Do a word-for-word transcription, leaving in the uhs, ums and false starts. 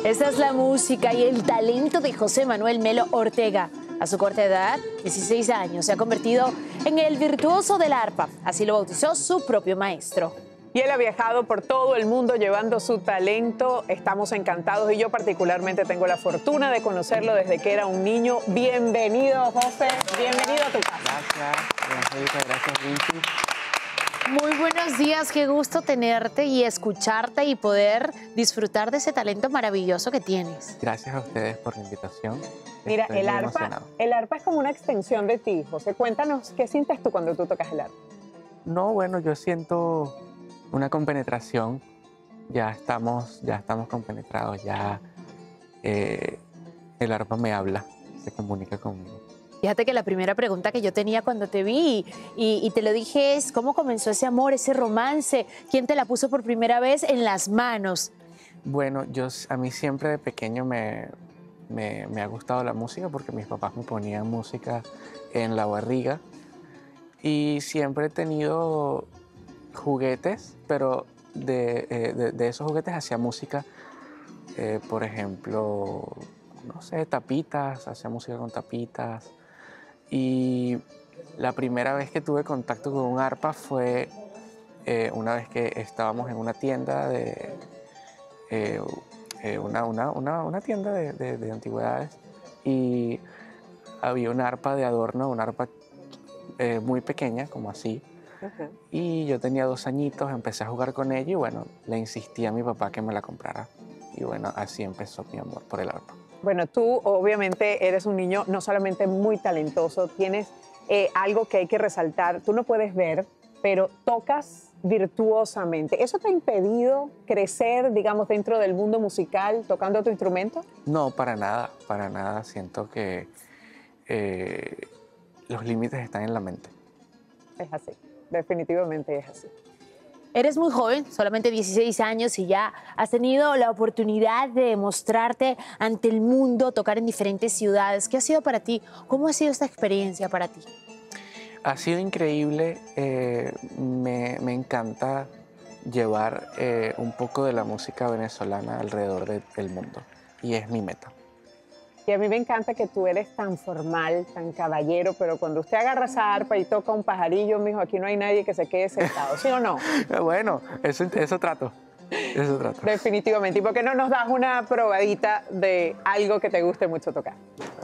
Esta es la música y el talento de José Manuel Melo Ortega. A su corta edad, dieciséis años, se ha convertido en el virtuoso del arpa. Así lo bautizó su propio maestro. Y él ha viajado por todo el mundo llevando su talento. Estamos encantados y yo particularmente tengo la fortuna de conocerlo desde que era un niño. Bienvenido, José. Bienvenido a tu casa. Gracias, gracias, Vinci. Muy buenos días, qué gusto tenerte y escucharte y poder disfrutar de ese talento maravilloso que tienes. Gracias a ustedes por la invitación. Mira, Estoy el muy arpa, emocionado. el arpa es como una extensión de ti, José. Cuéntanos, ¿qué sientes tú cuando tú tocas el arpa? No, bueno, yo siento una compenetración. Ya estamos, ya estamos compenetrados, ya eh, el arpa me habla, se comunica conmigo. Fíjate que la primera pregunta que yo tenía cuando te vi y, y te lo dije es ¿cómo comenzó ese amor, ese romance? ¿Quién te la puso por primera vez en las manos? Bueno, yo, a mí siempre de pequeño me, me, me ha gustado la música porque mis papás me ponían música en la barriga y siempre he tenido juguetes, pero de, eh, de, de esos juguetes hacía música, eh, por ejemplo, no sé, tapitas, hacía música con tapitas. Y la primera vez que tuve contacto con un arpa fue eh, una vez que estábamos en una tienda de eh, eh, una, una, una, una tienda de, de, de antigüedades y había una arpa de adorno, una arpa eh, muy pequeña, como así. Uh-huh. Y yo tenía dos añitos, empecé a jugar con ella y bueno, le insistí a mi papá que me la comprara. Y bueno, así empezó mi amor por el arpa. Bueno, tú obviamente eres un niño no solamente muy talentoso, tienes eh, algo que hay que resaltar. Tú no puedes ver, pero tocas virtuosamente. ¿Eso te ha impedido crecer, digamos, dentro del mundo musical tocando tu instrumento? No, para nada, para nada. Siento que eh, los límites están en la mente. Es así, definitivamente es así. Eres muy joven, solamente dieciséis años, y ya has tenido la oportunidad de mostrarte ante el mundo, tocar en diferentes ciudades. ¿Qué ha sido para ti? ¿Cómo ha sido esta experiencia para ti? Ha sido increíble. Eh, me, me encanta llevar eh, un poco de la música venezolana alrededor de, del mundo. Y es mi meta. Y a mí me encanta que tú eres tan formal, tan caballero, pero cuando usted agarra esa arpa y toca un pajarillo, mijo, aquí no hay nadie que se quede sentado, ¿sí o no? Bueno, eso, eso trato, eso trato. Definitivamente. ¿Y por qué no nos das una probadita de algo que te guste mucho tocar?